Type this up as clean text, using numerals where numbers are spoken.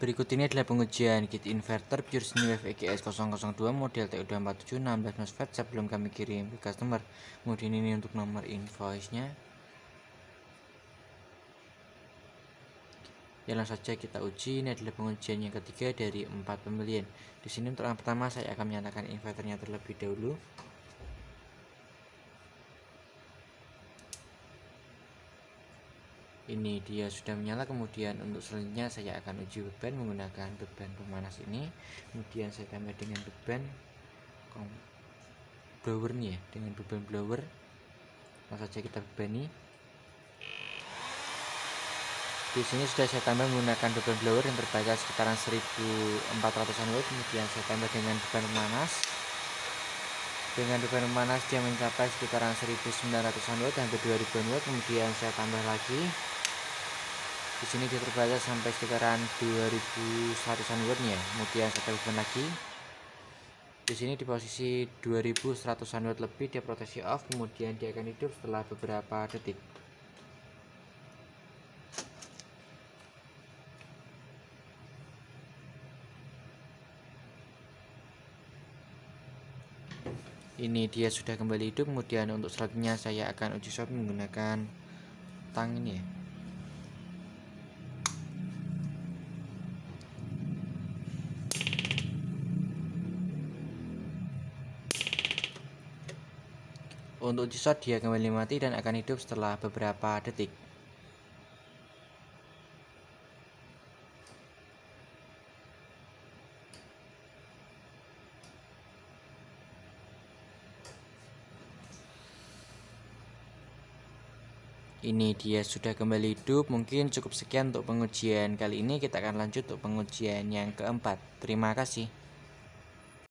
Berikut ini adalah pengujian kit inverter Pure Siniwave EGS 002 model TU247 16 MOSFET sebelum kami kirim ke customer. Kemudian ini untuk nomor invoice-nya. Ya, langsung saja kita uji. Ini adalah pengujian yang ketiga dari 4 pembelian. Di sini untuk yang pertama saya akan menyalakan inverternya terlebih dahulu. Ini dia sudah menyala. Kemudian untuk selanjutnya saya akan uji beban menggunakan beban pemanas ini. Kemudian saya tambah dengan beban blower nih ya, dengan beban blower. Langsung saja kita bebani. Di sini sudah saya tambah menggunakan beban blower yang terbatas sekitaran 1400-an watt. Kemudian saya tambah dengan beban pemanas. Dengan beban pemanas dia mencapai sekitaran 1900-an watt, hampir 2000-an watt. Kemudian saya tambah lagi. Di sini dia terbatas sampai sekitaran 2100-an watt ya. Kemudian saya tambahkan lagi. Di sini di posisi 2100-an watt lebih dia proteksi off, kemudian dia akan hidup setelah beberapa detik. Ini dia sudah kembali hidup. Kemudian untuk selanjutnya saya akan uji swap menggunakan tang ini ya. Untuk uji shot dia kembali mati dan akan hidup setelah beberapa detik. Ini dia sudah kembali hidup. Mungkin cukup sekian untuk pengujian kali ini. Kita akan lanjut untuk pengujian yang keempat. Terima kasih.